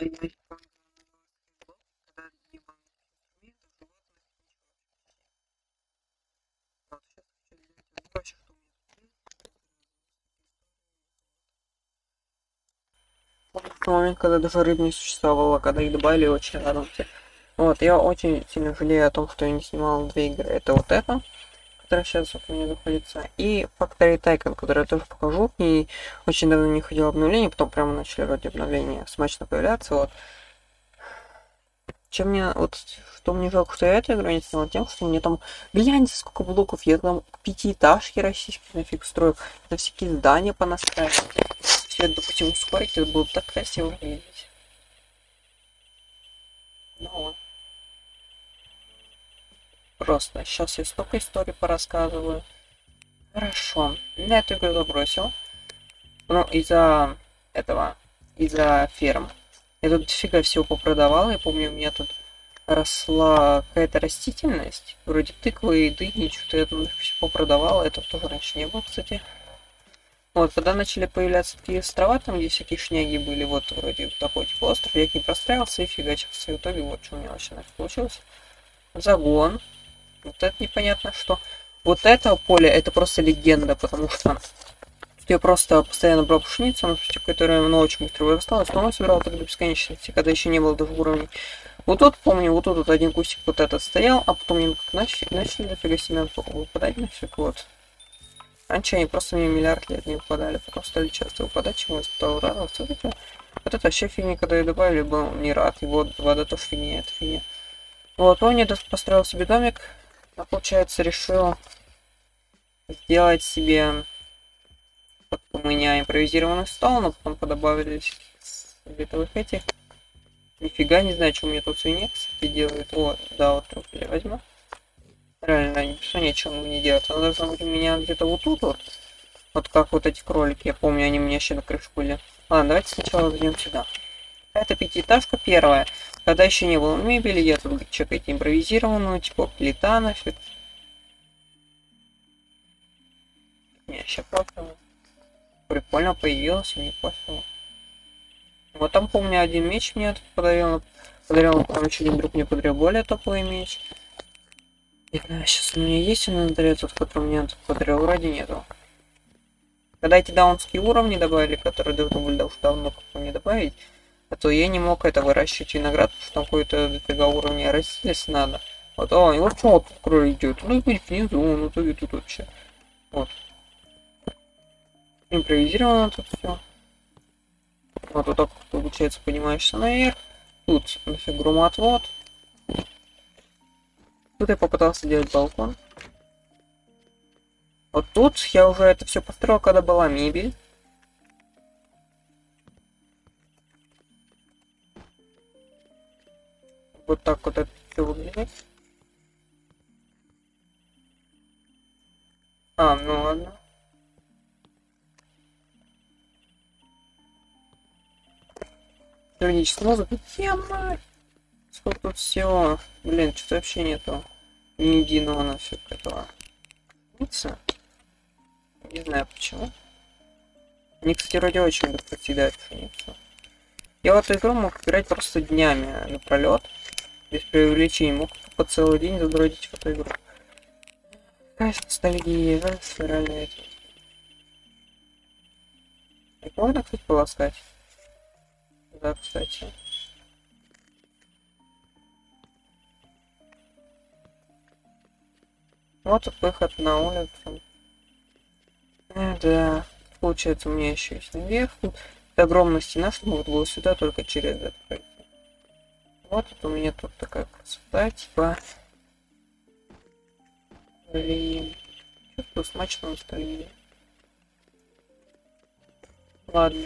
Я не помню, когда Дима имеет животных. Вот сейчас хочу взять больше, что у меня тут есть. Помню тот момент, когда даже рыб не существовало, когда их добавили очень рано. Вот, я очень сильно жалею о том, что я не снимал две игры. Это вот это, которая сейчас вот у меня находится, и Factory Tycoon, который я тоже покажу. И очень давно не ходил обновление, потом прямо начали вроде обновления смачно появляться. Вот. Чем мне, вот, что мне жалко, что я эту игру не снял, тем, что мне там, гляньте, сколько блоков, я там пятиэтажки российские нафиг строил, это всякие здания понастраивал. Все это, допустим, ускорить, это было так красиво выглядеть. Ну вот. Просто, сейчас я столько историй порассказываю. Хорошо, я эту игру забросил. Ну, из-за этого, из-за ферм. Я тут дофига всего попродавал, я помню, у меня тут росла какая-то растительность, вроде тыквы и дыни, что-то я там все попродавал, это тоже раньше не было, кстати. Вот, когда начали появляться такие острова, там, где всякие шняги были, вот, вроде вот такой типа остров, я к ним простраивался и фигачился, и в итоге вот что у меня вообще нафиг получилось. Загон. Вот это непонятно что. Вот это поле, это просто легенда, потому что я просто постоянно брал пшеницу, которая очень быстро вырастала, снова собирал тогда бесконечности, когда еще не было даже уровней. Вот тут, помню, вот тут вот один кустик вот этот стоял, а потом мне начали дофига семян выпадать нафиг, вот. Раньше они просто мне миллиард лет не выпадали, потом стали часто выпадать, чему я стал радоваться. Вот это вообще фигня, когда ее добавили, был не рад, и вот вода тоже фигня, это фигня. Вот, помню, построил себе домик, а получается решил сделать себе у меня импровизированный стол, но потом подобавились световых этих. Нифига не знаю, что у меня тут свинья, кстати, делает. Вот, да, вот тут я возьму. Реально, ничего мне делать. Она должна быть у меня где-то вот тут вот. Вот как вот эти кролики, я помню, они у меня еще на крыше были. Ладно, давайте сначала зайдем сюда. Это пятиэтажка первая. Когда еще не было мебели, я тут чекайте импровизированную, типа плита нафиг. Не, сейчас пофигу. Прикольно появилось, и не пофигу. Вот там, помню, один меч мне подарил, потом еще один друг мне подарил более топовый меч. Не знаю, сейчас у меня есть он инвентарь, тот, который мне подарил, вроде нету. Когда эти даунские уровни добавили, которые должны были уже давно мне добавить, а то я не мог это выращивать виноград, потому что там какой-то дофига уровня растительность надо. Вот, и вот что вот тут кролик идет? Ну, быть внизу, ну, то и тут вообще. Вот. Импровизировано тут все. Вот так получается, поднимаешься наверх. Тут нафиг громоотвод. Тут я попытался делать балкон. Вот тут я уже это все построил, когда была мебель. Вот так вот это все выглядит. А, ну ладно. Юридическая музыка. Тема. Сколько тут всего. Блин, что-то вообще нету. Ни единого нафиг этого. Не знаю почему. Они, кстати, вроде очень любят подсъедать пшеницу. Я в эту игру мог играть просто днями напролет. Без преувеличений. Мог по целый день загрузить в эту игру. Какая ностальгия, реально это. Их можно, кстати, полоскать? Да, кстати. Вот тут выход на улицу. Да. Получается, у меня еще есть наверх. Тут огромная стена, что можно было сюда только через это. Вот это у меня тут такая красота, типа. Блин. Что-то смачно ностальгия. Ладно.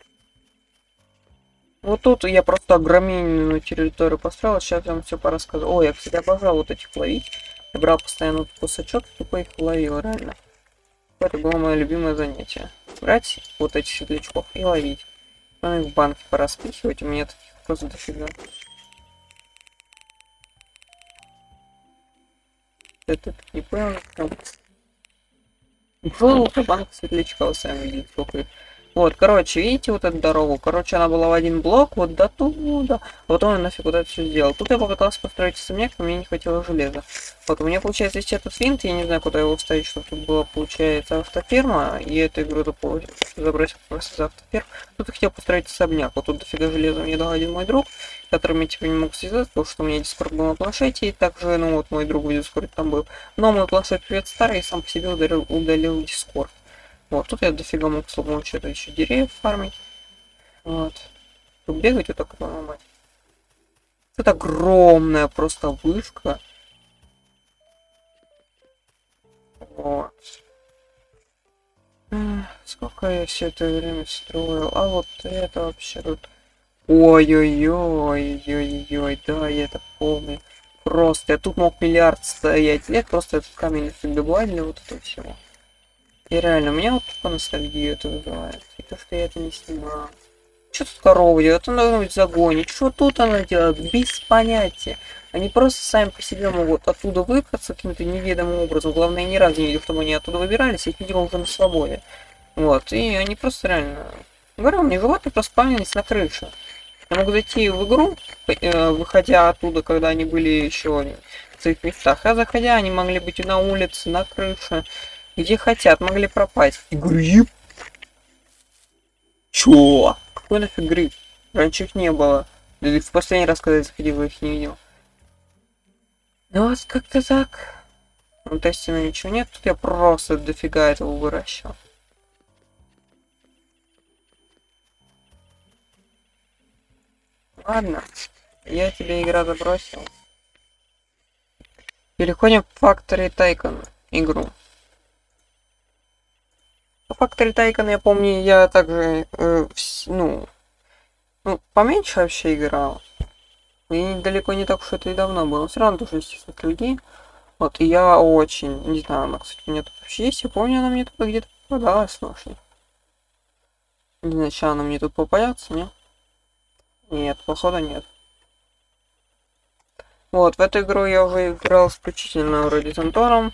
Вот тут я просто огромную территорию построил, сейчас я вам все порассказываю. Ой, я, кстати, обожал вот этих ловить. Я брал постоянно кусачок, тупо их ловил, реально. Это было мое любимое занятие. Брать вот этих светлячков и ловить. Потом их в банке пораспихивать, у меня таких просто дофига. Это не понял, там. Банка светлячка, вы сами видите, сколько их. Вот, короче, видите вот эту дорогу? Короче, она была в один блок, вот до туда. А потом я нафиг вот это все сделал. Тут я попытался построить особняк, но мне не хватило железа. Вот, у меня получается есть этот винт, я не знаю, куда его вставить, чтобы тут была, получается, автоферма. И эту игру забросил просто за автоферм. Тут я хотел построить особняк. Вот тут дофига железа мне дал один мой друг, которым я теперь не мог связаться, потому что у меня дискорд был на планшете, и также, ну вот, мой друг в дискорде там был. Но мой планшет привет старый, и сам по себе удалил дискорд. Вот, тут я дофига мог с помощью еще деревьев фармить. Вот. Тут бегать вот так поломать. Тут огромная просто вышка. Вот. Сколько я все это время строил. А вот это вообще тут... Ой-ой-ой-ой-ой-ой, да, я это помню. Просто я тут мог миллиард стоять лет, просто этот камень добывать для вот этого всего. И реально, у меня вот по ностальгию это вызывает. И то, что я это не снимал. Что тут корова делает? Она должна быть загонит. Что тут она делает? Без понятия. Они просто сами по себе могут оттуда выбраться каким-то неведомым образом. Главное, я ни разу не видел, чтобы они оттуда выбирались, я их видел уже на свободе. Вот, и они просто реально... Говорю, мне животные просто спавнились на крыше. Я мог зайти в игру, выходя оттуда, когда они были еще в своих местах. А заходя, они могли быть и на улице, на крыше. Где хотят, могли пропасть. Гриб? Чё? Какой нафиг гриб? Раньше их не было. Да и в последний раз, когда я заходил, я их не видел. Ну вот как-то так. В тесте ничего нет, тут я просто дофига этого выращивал. Ладно, я тебе игра забросил. Переходим в Factory Tycoon игру. По Factory Tycoon, я помню, я также, ну, поменьше вообще играл. И далеко не так уж это и давно было. Все равно тоже есть людей. Вот, и я очень, не знаю, она, кстати, у меня тут вообще есть. Я помню, она мне тут где-то попадалась, слушай. Не знаю, сейчас она мне тут попадется, не? Нет, походу нет. Вот, в эту игру я уже играл исключительно вроде с Антором.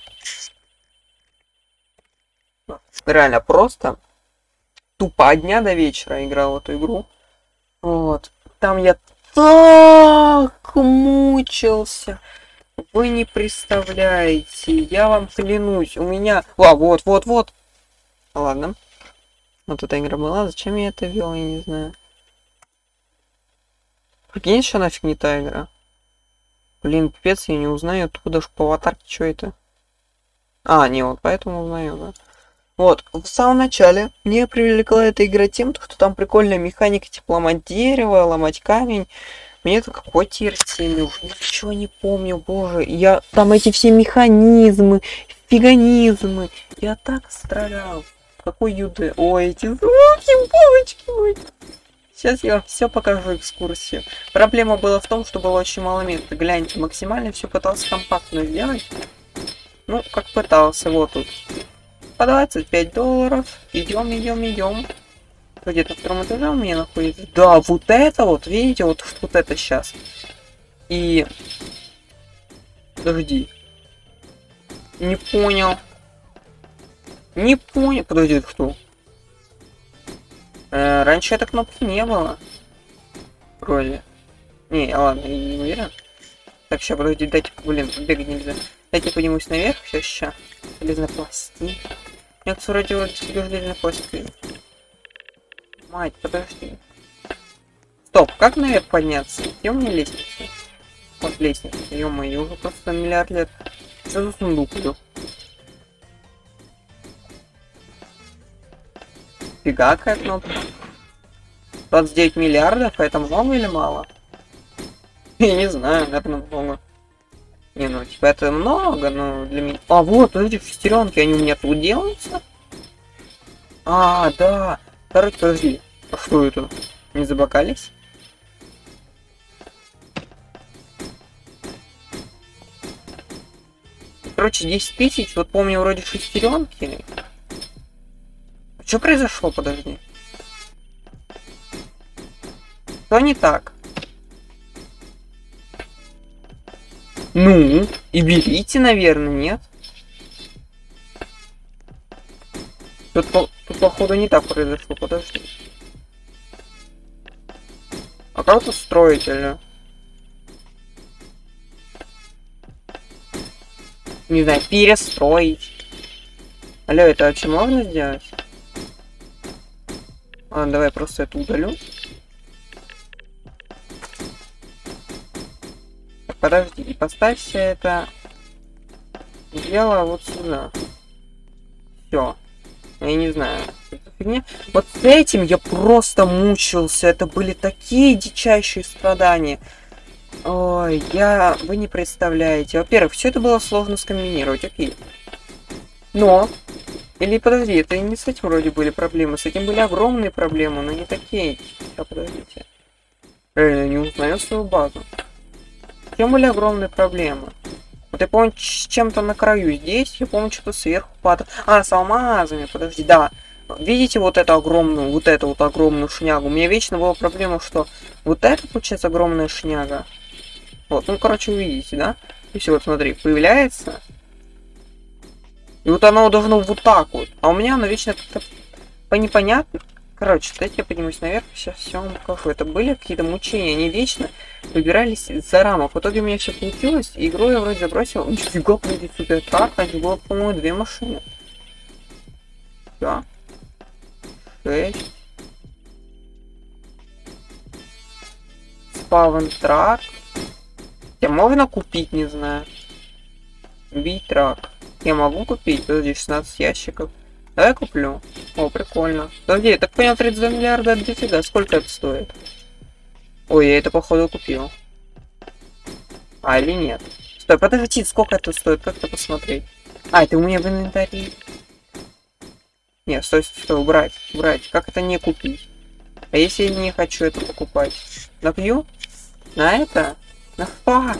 Реально просто. Тупо от дня до вечера играл в эту игру. Вот. Там я так мучился. Вы не представляете. Я вам клянусь. У меня... вот. Ладно. Вот эта игра была. Зачем я это вел, я не знаю. Прикинь, что нафиг не та игра. Блин, пипец, я не узнаю откуда ж по аватарке, что это. А, не, вот поэтому узнаю, да. Вот, в самом начале мне привлекла эта игра тем, что там прикольная механика, типа ломать дерево, ломать камень. Мне это какой TRT, уже ничего не помню, боже. Я там эти все механизмы, фиганизмы. Я так страдал. Какой ЮД. Ой, эти звуки, бабочки мои. Сейчас я вам все покажу экскурсию. Проблема была в том, что было очень мало места. Гляньте, максимально все пытался компактно сделать. Ну, как пытался, вот тут. По $25. Идем. Где-то на втором этаже у меня находится. Да, вот это вот, видите, вот это сейчас. И... Подожди. Не понял. Подожди, кто? Раньше этой кнопки не было. Вроде. Не, ладно, я не уверен. Так, сейчас, подожди, дайте, блин, тут бегать нельзя. Дайте поднимусь наверх, сейчас. Железная пластина. Нет, вроде железной пластины. Мать, подожди. Стоп, как наверх подняться? Где у меня лестница? Вот лестница, ё-моё, уже просто миллиард лет. Что за сундук идёт? Фига, какая кнопка. 29 миллиардов, это много или мало? Я не знаю, наверное, много. Не, ну, типа, это много, но для меня... А, вот, эти шестеренки, они у меня тут делаются? А, да. Короче, подожди. А что это? Не забокались? Короче, 10 тысяч, вот помню, вроде шестеренки. Что произошло, подожди? Что не так? Ну, и берите, наверное, нет? Тут походу не так произошло, подожди. А как тут строитель? Не знаю, перестроить. Алло, это вообще можно сделать? Ладно, давай просто это удалю. Так, подожди, и поставь все это дело вот сюда. Все. Я не знаю. Фигня. Вот с этим я просто мучился. Это были такие дичайшие страдания. Ой, вы не представляете. Во-первых, все это было сложно скомбинировать, окей. Но... Или подожди, это не с этим вроде были проблемы. С этим были огромные проблемы, но не такие. Сейчас, подождите. Реально, не узнаю свою базу. С чем были огромные проблемы? Вот я помню, с чем-то на краю здесь, я помню, что-то сверху падает. А, с алмазами, подожди, да. Видите вот эту огромную шнягу? У меня вечно была проблема, что вот это, получается, огромная шняга. Вот, ну, короче, увидите, да? И все, вот смотри, появляется. И вот оно должно вот так вот. А у меня оно вечно как-то непонятно. Короче, дайте я поднимусь наверх, сейчас все вам покажу. Это были какие-то мучения, они вечно выбирались за рамок. В итоге у меня все получилось, и игру я вроде забросил. Нифига, будет супер так, а это было, по-моему, 2 машины. Да. 6. Спавн трак. Хотя можно купить, не знаю. Бейтрак. Я могу купить? Подожди, 16 ящиков. Давай куплю. О, прикольно. Подожди, я так понял, 32 миллиарда от дофига. Сколько это стоит? Ой, я это походу купил. А, или нет? Стой, подожди, сколько это стоит? Как это посмотреть? А, это у меня в инвентаре. Нет, стой, убрать. Как это не купить? А если я не хочу это покупать? Набью? На это? На факт.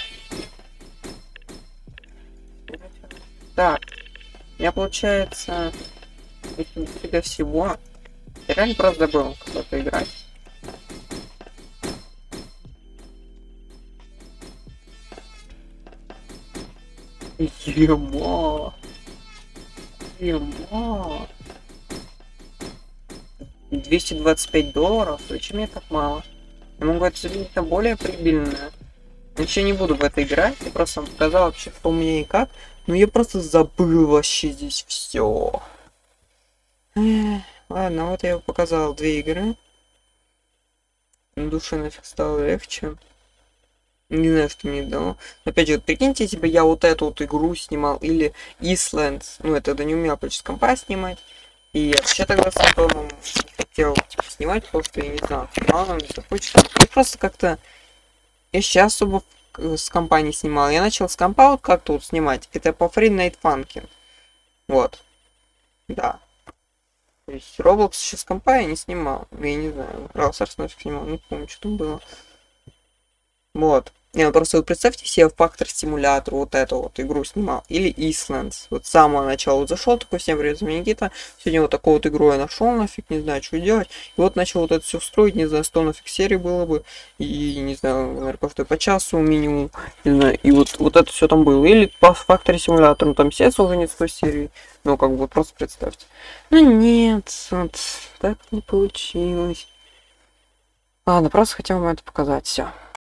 Так, у меня получается дофига всего. Я реально просто забыл как-то играть. Ема. 225 долларов? Зачем мне так мало? Я могу это заменить на более прибыльное. Ничего не буду в это играть. Я просто вам показал вообще, что у меня и как. Но я просто забыл вообще здесь все. Ладно, вот я показал 2 игры. На душе нафиг стало легче. Не знаю, что мне дало. Опять же, прикиньте, если бы я вот эту вот игру снимал, или Islands, ну это не умел почти с компа снимать. И я вообще тогда с компом не хотел снимать, потому что я не знал, снимал он захочет. И просто как-то я сейчас особо с компа не снимал. Я начал с компа вот как-то вот снимать. Это по Free Night Funkin. Вот. Да. То есть Roblox сейчас с компа я не снимал. Я не знаю. Raw нафиг снимал. Не помню, что там было. Вот. Не, просто вот представьте себе Factor Simulator, вот эту вот игру снимал. Или Islands. Вот с самого начала вот зашел, такой, всем привет, Никита. Сегодня вот такую вот игру я нашел, нафиг, не знаю, что делать. И вот начал вот это все строить, не знаю, 100 нафиг серий было бы. И, не знаю, наверное, каждый по часу минимум. Не знаю, и вот это все там было. Или по Factor Simulator, ну там все уже нет 100 серий. Ну, как бы, просто представьте. Ну, нет, вот, так не получилось. Ладно, просто хотел вам это показать, все.